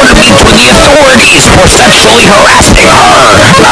to meet with the authorities for sexually harassing her.